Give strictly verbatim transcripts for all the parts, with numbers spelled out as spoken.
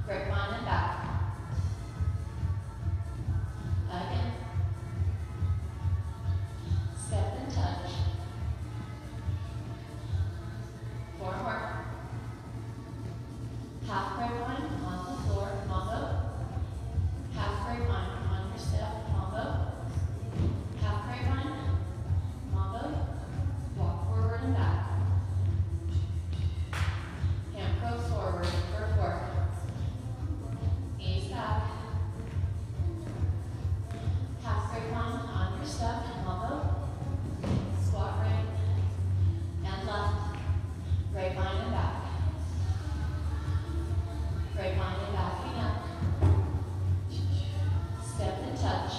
grapevine and back. Again. Step and touch. Four more. Half grapevine on the floor, mambo. Half grapevine on your step, mambo. Half grapevine, mambo. Walk forward and back. Hand curls forward for four. Knees back. Half grapevine on your step, mambo. Squat right and left. Grapevine and back. Grapevine and backing up. Step and touch.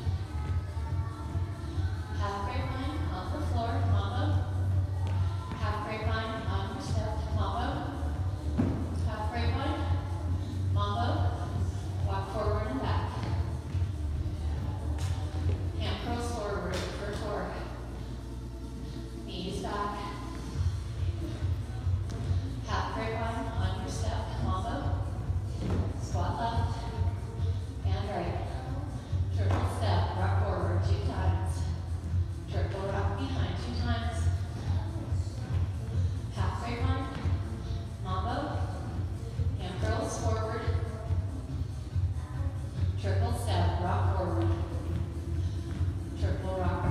Half grapevine on the floor, mambo. Half grapevine on your step, mambo. Half grapevine, mambo. Walk forward and back. Hand curls forward for torque. Knees back. Half grapevine on your step, mambo. Squat left and right. Triple step, rock forward two times. Triple rock behind two times. Half grapevine, mambo. Hand curls forward. Triple step, rock forward. Triple rock.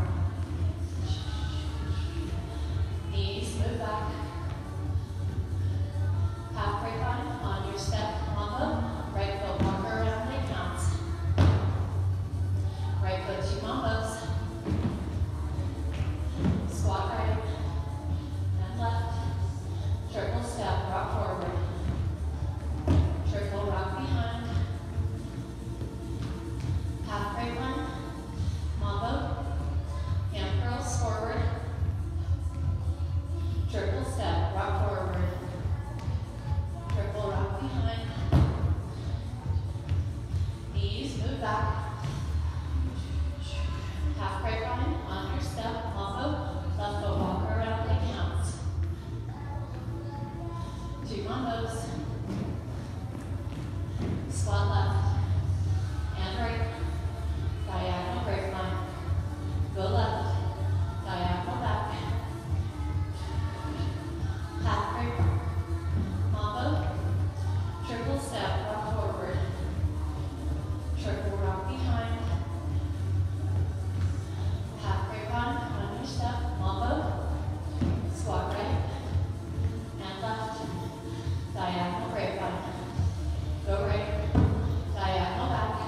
Knees move back. Half grapevine on your step, mambo. Right foot walk around, leg counts. Right foot two mambos. Squat right and left. Triple step, rock forward. Triple rock behind. Half grapevine, mambo. Hand curls forward. Triple step, rock forward. Triple rock behind. Knees move back. Half grapevine on your step, mambo. Left foot walk around, leg counts. Two mambos. Squat left and right. Diagonal grapevine. Go left. Diagonal back. Half grapevine. Mambo. Triple step, rock forward. Triple rock behind. Half grapevine on your step, mambo. Squat right and left. Diagonal grapevine. Go right. Diagonal back.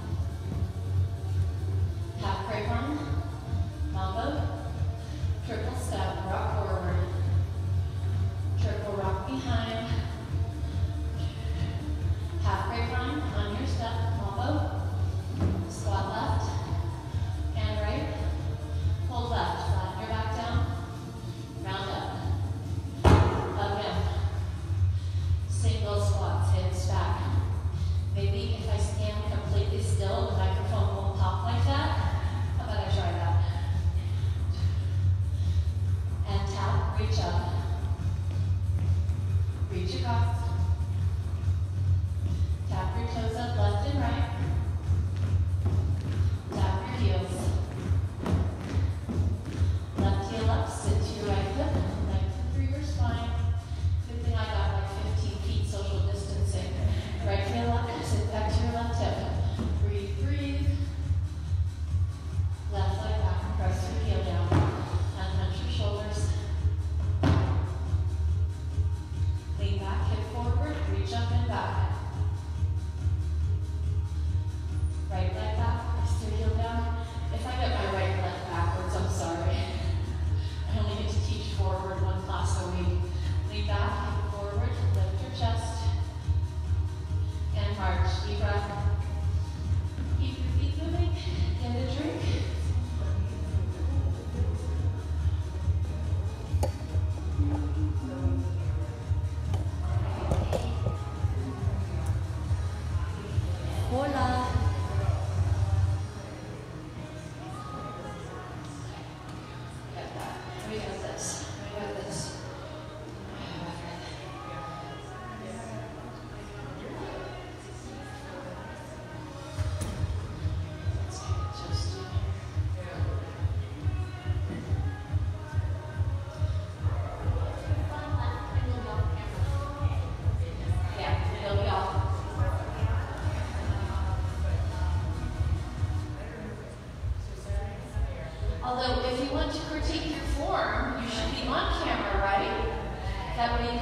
Half grapevine. Mambo. Triple step, rock forward. Triple rock behind. Half grapevine on your step, mambo. Squat left and right. Hold left, flatten your back down. Round up. Again. Single squats, hips back. Maybe if I stand completely still, the microphone won't pop like that. How about I try that? And tap, reach up. Reach across. Tap your toes up left and right. Tap your heels. Left heel up, sit to your right hip, lengthen through your spine. Good thing I got like fifteen feet social distancing. Right heel up, sit back to your left hip. Breathe, breathe. Left leg back and press your heel down. And hunch your shoulders. Lean back, hip forward.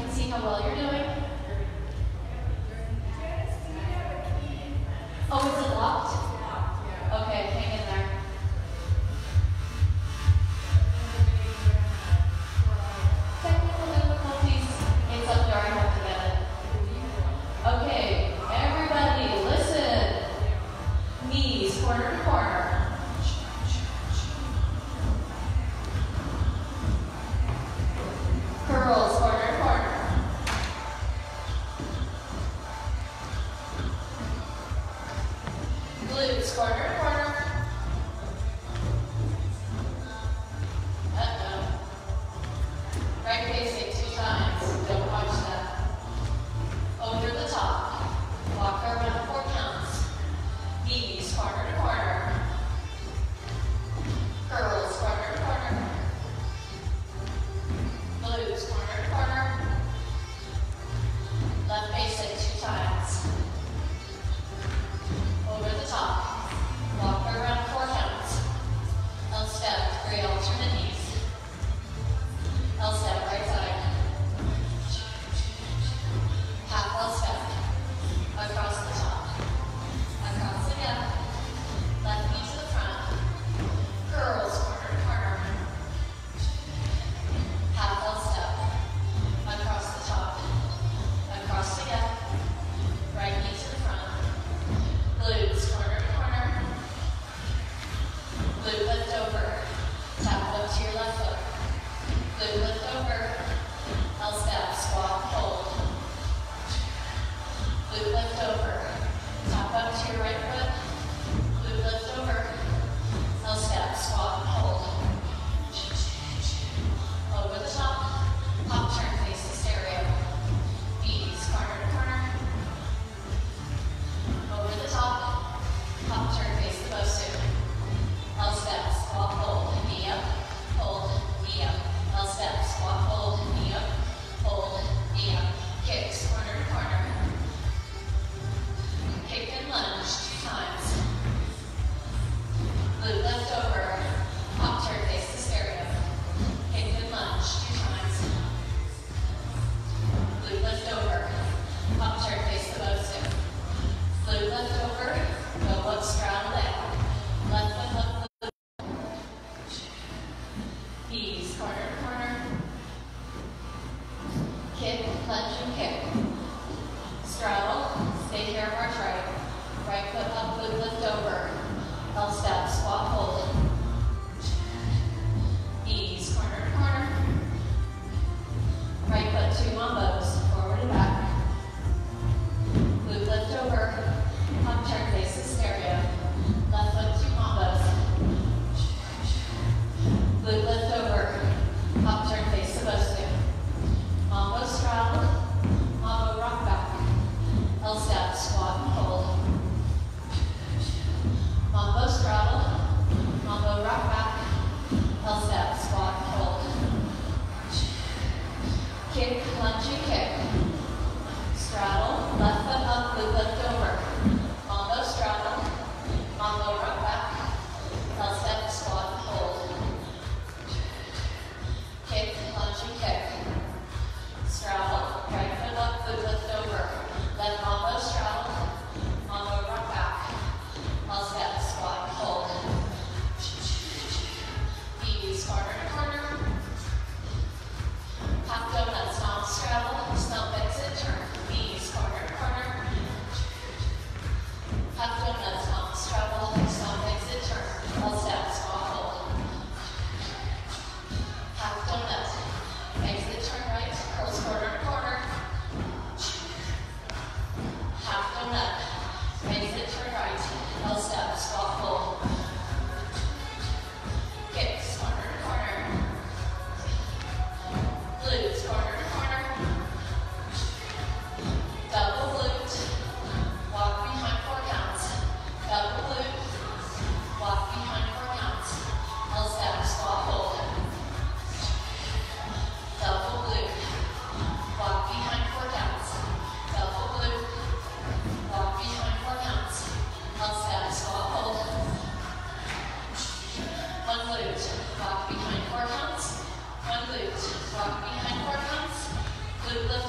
can see how well you're doing. Oh, is it locked? Okay, hang in there. Technical difficulties. It's up there, I have to get it. Okay, everybody listen. Knees corner to corner. Curls corner to corner.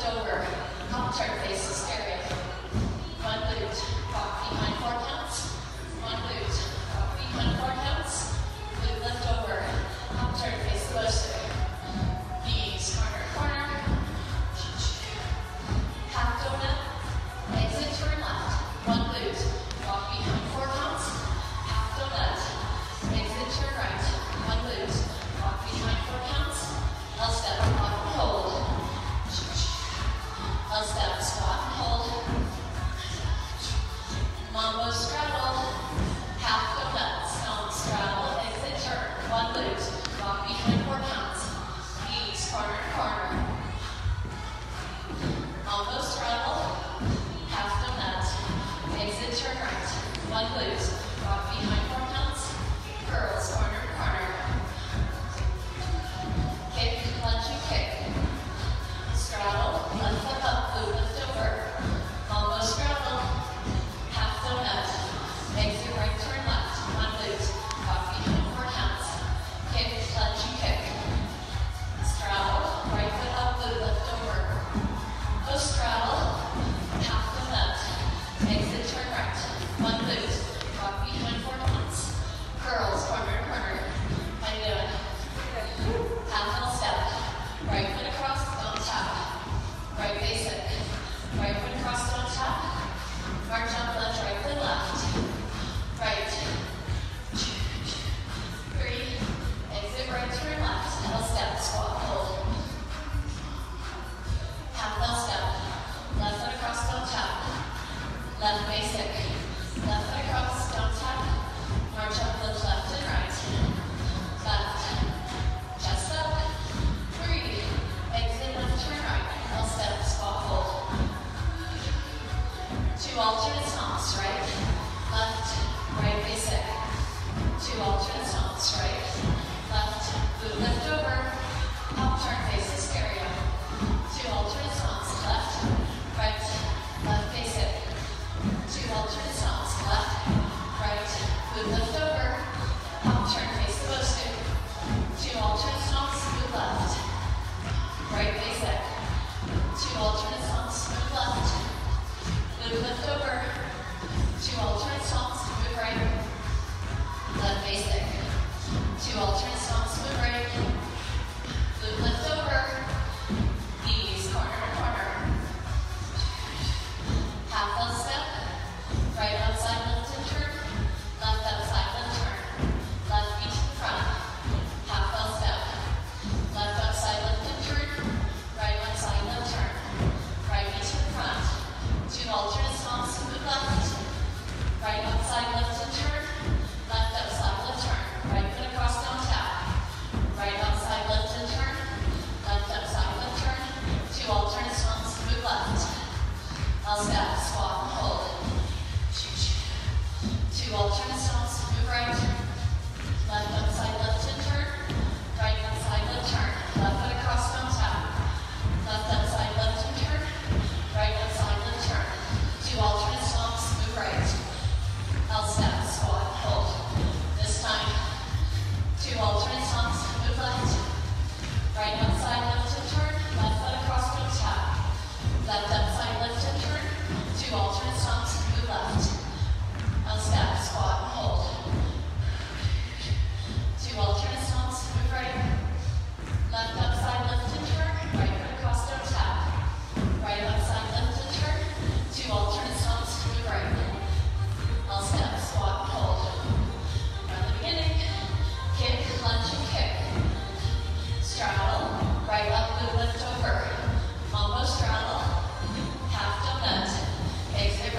over. Hop turn faces area. One glute. Walk behind four counts. One glute. Walk behind four counts. Glute lift over. Hop turn face closer. Knees corner corner. Half donut. Exit turn left. One glute. Walk behind four counts. Half donut. Exit turn right. One glute. Walk behind four counts. L step, walk and hold. L step, squat and hold. Mambo straddle. Half donut. Stomp straddle. Exit turn. One glute. Walk behind four counts. Knees corner to corner. Mambo straddle. Half donut. Exit turn right. One glute. Walk behind four counts. Curls corner to corner. Kick, lunge and kick. Straddle, left foot up, glute lift over. Mambo straddle. Half donut. Exit right, turn left. One glute. Walk behind four counts. Kick, lunge and kick. Straddle, right foot up, glute lift over. Go straddle. Half donut. Exit turn right. One glute. Walk behind four counts. Curls, corner to corner. How you doing? Half L step. Right foot across, don't tap. Right basic. Right foot across, don't tap. March up, lunge, right foot left. Right. Three. Exit right, turn left. L step, squat, hold. Half L step. Left foot across, don't tap. Left basic. Left foot across, don't tap. March up, lift left and right. Left. Chest up. Three. Exit left, turn right. L step, squat, hold. Two alternate stomps, right? Left, right basic. Two alternate stomps, right? Left, glute lift over. Hop turn faces area. Two alternate stomps, left, right, left basic. Two alternate stomps, left, right, glute lift over. Hop turn face posted. Two alternate stomps, move left. Right basic. Two alternate stomps, move left. Glute lift over. Two alternate stomps, move right. Left basic. Two alternate stomps, move right. Glute lift over. Knees corner to corner. Half L step. Right outside lift and turn. Left outside lift turn. Left knee to the front. Half L step. Left outside lift and turn. Right outside lift turn. Right knee to the front. Two alternate stomps, move left. Right outside lift and turn. Left outside lift turn. Right foot across, don't tap. Right outside lift and turn. Left outside lift turn. Two alternate stomps, move left. L step, squat and hold. Two alternate stomps, move right. Left outside lift and turn. Right outside lift turn. Left foot across, don't tap. Left outside lift and turn. Right outside lift turn. Two alternate stomps, move right. L step, squat, hold. This time, two alternate stomps, move left. Right outside lift and turn. Left foot across, don't tap. Left outside lift and turn. Two alternate stomps, move left. L step, squat, and hold. Two alternate stomps, move right. Left outside lift and turn. Right foot across, don't tap. Right outside lift and turn. Two alternate stomps, move right. L step, squat, and hold. From the beginning, kick, lunge, and kick. Straddle, right up, glute lift over. Mambo straddle, half donut. Exit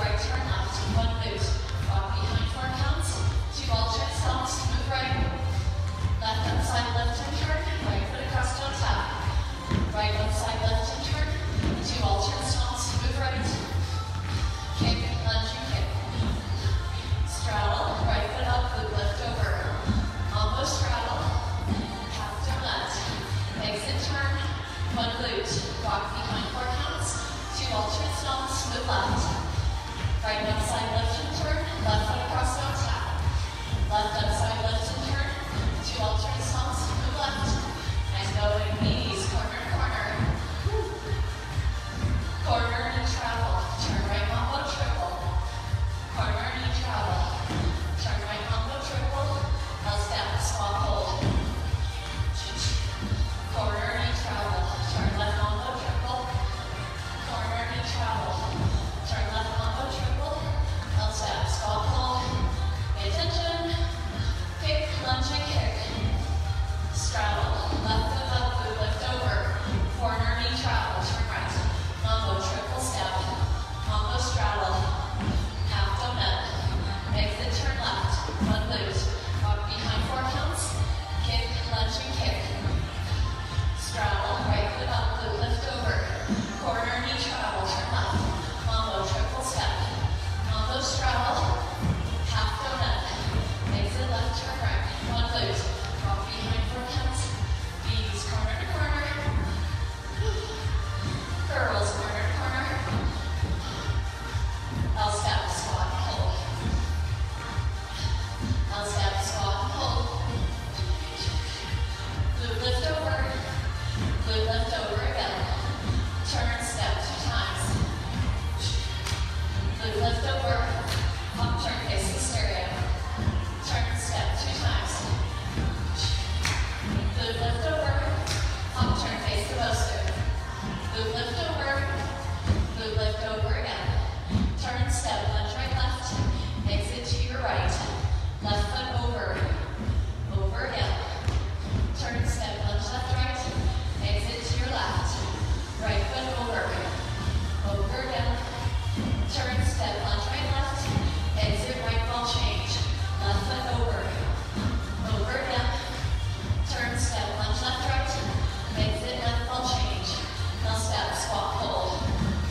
Turn, step, lunge, right, left. Exit, right ball change. Left foot over. Over, down. Turn, step, lunge, left, right. Exit, left ball change. Now step, squat, hold.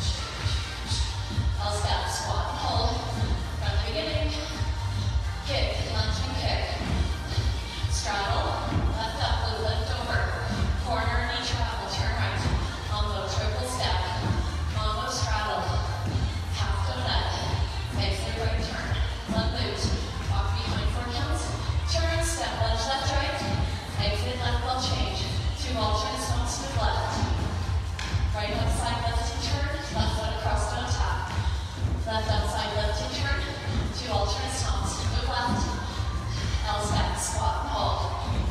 Now step, squat, hold. From the beginning. Kick, lunge, and kick. Straddle, left up, blue, lift over. Corner, knee travel, turn right. Combo, triple step. Combo, straddle. Half donut. Exit, right turn. One boot. Walk behind four counts. Turn, step, lunge, left, right. Exit, left ball change. Two alternate stomps to the left. Right outside, left and turn. Left foot across, don't tap. Left outside, left and turn. Two alternate stomps to the left. L step, squat and hold.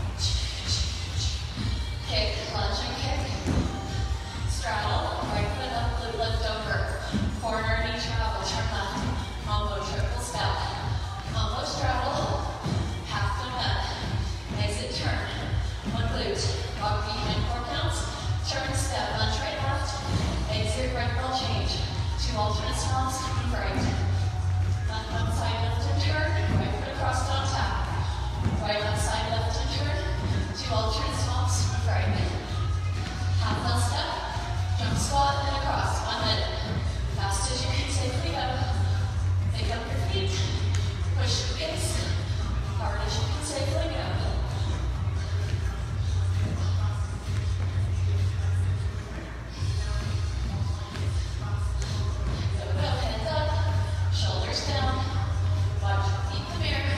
Kick, lunge and kick. Straddle, right foot up, glute lift over. Corner, knee travel, turn left. Combo, triple step. Combo, straddle. Half donut. Exit, turn. One glute. Walk behind four counts. Turn, step, lunge, right, left. Exit, right ball change. Two alternate stomps, move right. Left outside, left and turn. Right foot across, don't tap. Right outside, left and turn. Two alternate stomps, move right. Half L step. Jump squat, then across. One minute. Fast as you can safely go. Pick up your feet. Push your hips. Hard as you can safely go. Down. Watch your feet in the mirror.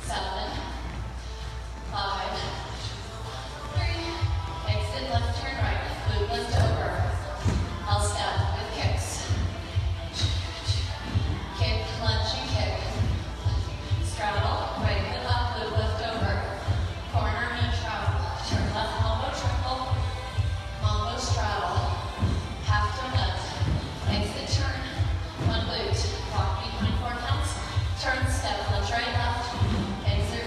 seven, five, three, exit left, turn right, glute lift over, L step with kicks, kick, lunge and kick, straddle, right foot up, glute lift over, corner and travel, turn left elbow, triple, mambo straddle, half turn left, exit turn, one glute, walk behind four counts, turn, step, lunge right, left, exit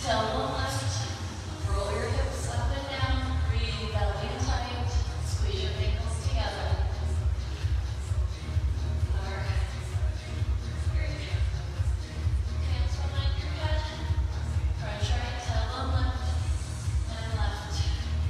Tailbone lift. Roll your hips up and down. Breathe, belly in tight. Squeeze your ankles together. Four, three. Hands behind your head. Crunch right, tailbone lift and left.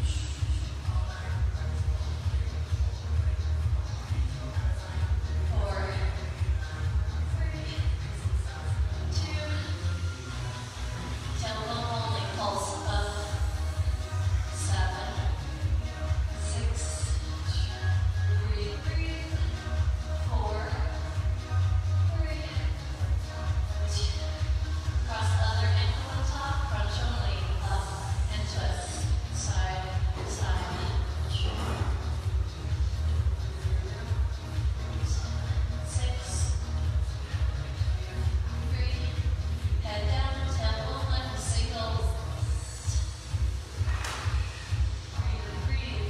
Four, three, two. Tailbone holding, pulse up. Seven, six. Breathe, breathe. Four, three, two. Cross the other ankle on top, crunch only, up and twist, side to side. Six, three, head down, tailbone lift, single. Breathe, breathe.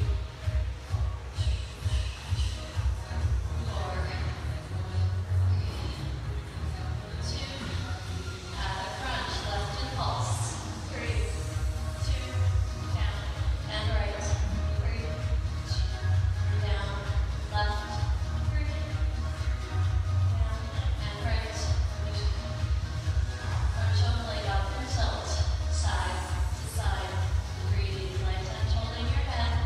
Four, two, add a crunch, left and pulse. Three, two, down, and right. Three, down, left, three, down, and right. Crunch only, up and tilt, side to side. Breathe, light touch holding your head.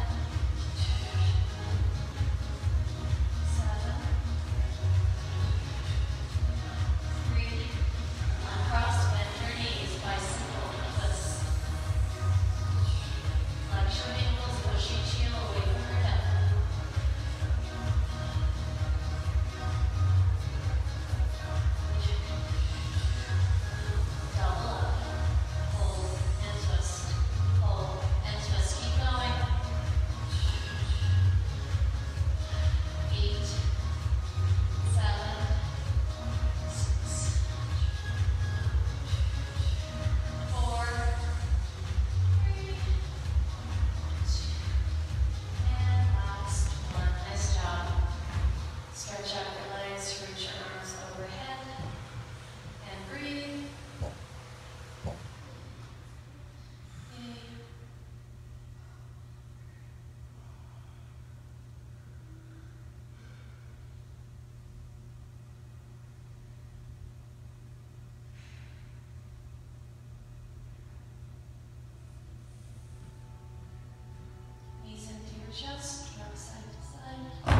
Seven, three, uncross, bend your knees, bicycle twist. Flex your ankles, push each heel away from your hip. Double up, hold and twist, hold and twist, keep going. Eight, seven, six, four, three, two, and last one. Nice job. Stretch out your legs, reach your arms overhead, and breathe. Yay. Knees into your chest, rock side to side.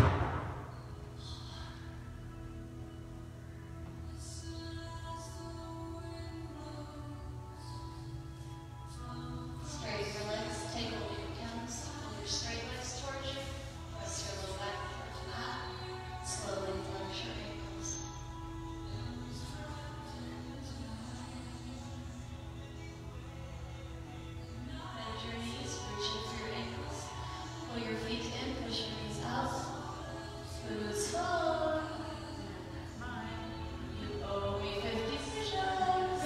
Straighten your legs, take hold of your calves, pull your straight legs towards you, press your low back towards the mat, slowly flex your ankles. Bend your knees, reach in for your ankles. Pull your feet in, push your knees out. Who's full? You owe me fifty push-ups.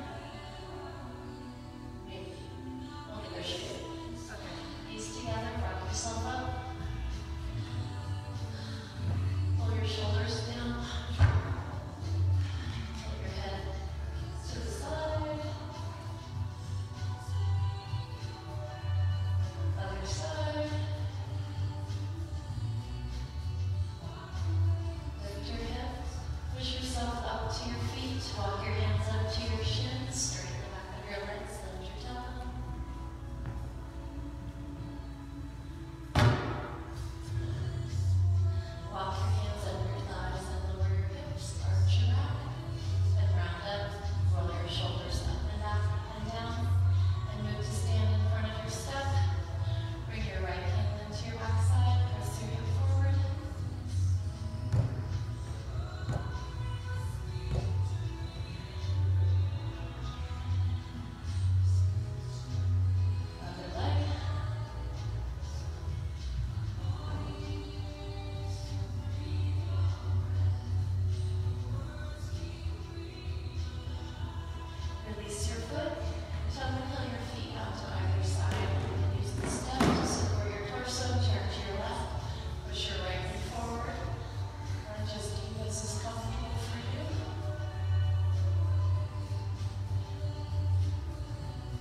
Maybe. I'll negotiate. Okay. Knees together, rock yourself up. Pull your shoulders down. Pull your head to the side. Other side. Lift your hips. Push yourself up to your feet. Walk your hands up to your shins. Straighten the back of your legs. Lift your tailbone. Walk your hands under your thighs and lower your hips. Arch your back and round up. Roll your shoulders up and back and down. And move to stand in front of your step. Bring your right hand into your back side. Press your hip forward. Other leg. Release your foot. Tuck and heel your feet out to either side. Use the step to support your torso. Turn to your left. Push your right knee forward. Lunge as deep as is comfortable for you.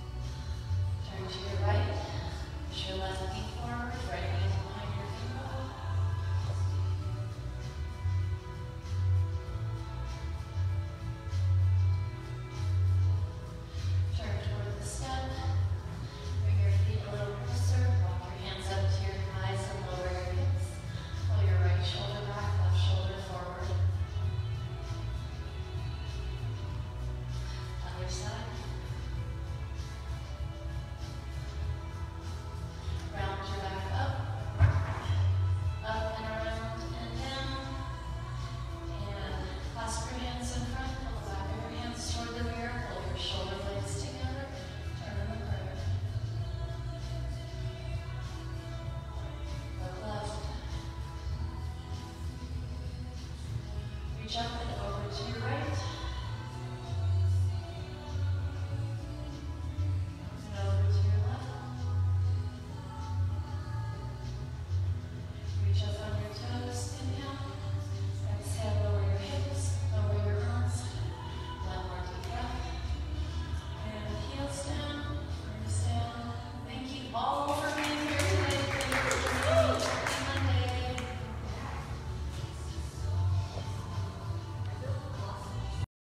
Jump